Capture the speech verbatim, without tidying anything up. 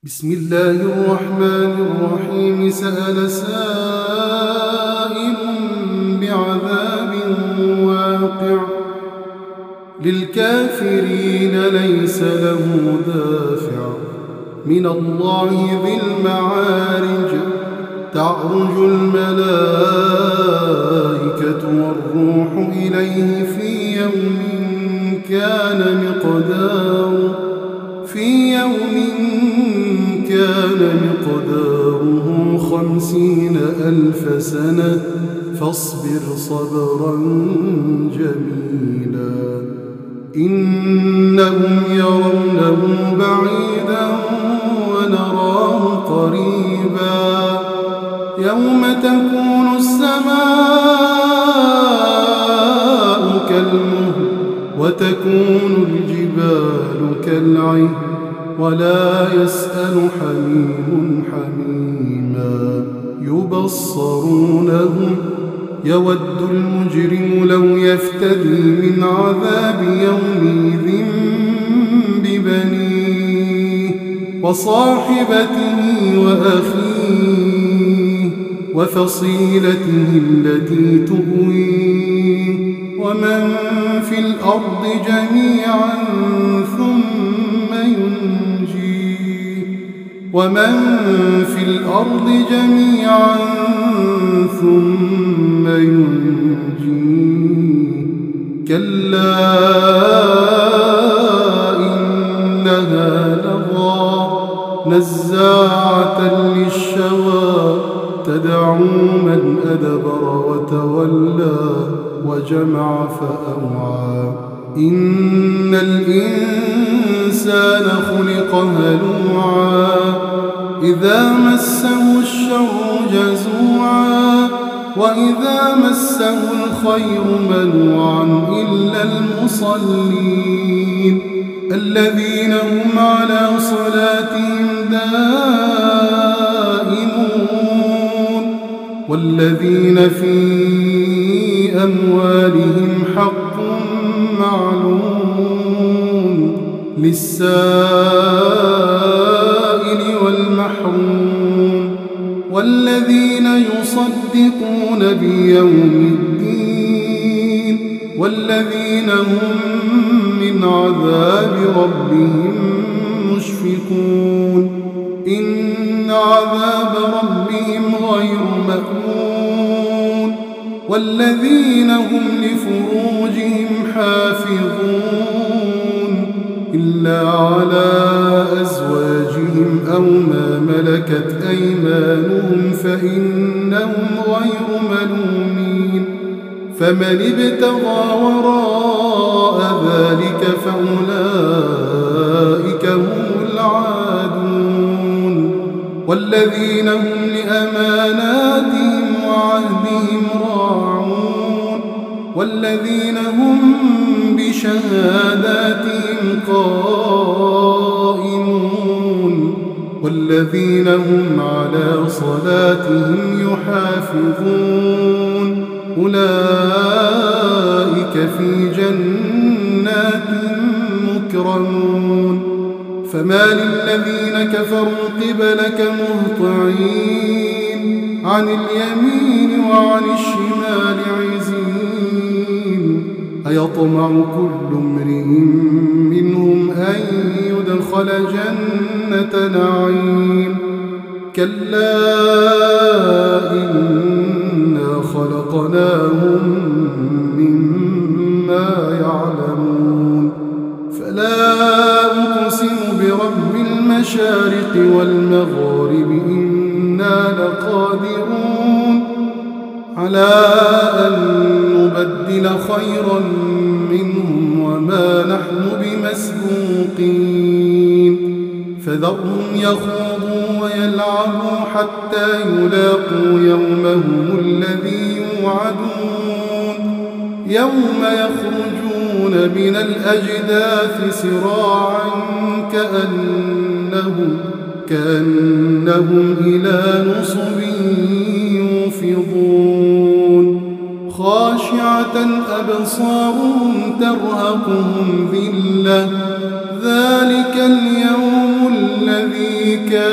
بسم الله الرحمن الرحيم. سأل سائل بعذاب واقع للكافرين ليس له دافع من الله ذي المعارج. تعرج الملائكة والروح إليه في يوم كان مقداره في يوم كان مقداره خمسين ألف سنة فاصبر صبرا جميلا. إنهم يرونه بعيدا ونراه قريبا. يوم تكون السماء كالمهل وتكون الجبال كالعهن ولا يسأل حميم حميما. يبصرونهم يود المجرم لو يفتدي من عذاب يومئذ ببنيه وصاحبته وأخيه وفصيلته التي تؤويه ومن في الأرض جميعا ثم ينجيه ومن في الأرض جميعا ثم ينجيه كلا إنها لظى نزاعة للشوى تدعو من أدبر وتولى وجمع فأوعى. إن الإنسان خلق هلوعا إذا مسه الشر جزوعا وإذا مسه الخير منوعا إلا المصلين الذين هم على صلاتهم دائمون والذين في أموالهم حق معلوم للسائل والمحروم والذين يصدقون بيوم الدين والذين هم من عذاب ربهم مشفقون. إن عذاب ربهم غير مأمون والذين هم لفروجهم حافظون إلا على أزواجهم أو ما ملكت أيمانهم فإنهم غير ملومين. فمن ابتغى وراء ذلك فأولئك هم العادون والذين هم لأماناتهم وعهدهم راعون والذين هم بشهاداتهم قائمون والذين هم على صلاتهم يحافظون أولئك في جنات مكرمون. فما للذين كفروا قبلك مهطعين عن اليمين وعن الشمال عزين. أيطمع كل امرئ منهم أن يدخل جنة نعيم كلا إنا خلقناهم مما يعلمون. فلا أقسم برب المشارق والمغارب إنا لقادرون على أن نبدل خيرا منهم وما نحن بمسبوقين. فذرهم يخوضوا ويلعبوا حتى يلاقوا يومهم الذي يوعدون يوم يخرجون من الأجداث سراعا كأنهم, كأنهم إلى نصب يوفضون. خاشعة أبصارهم ترهقهم ذلة ذلك اليوم الذي كان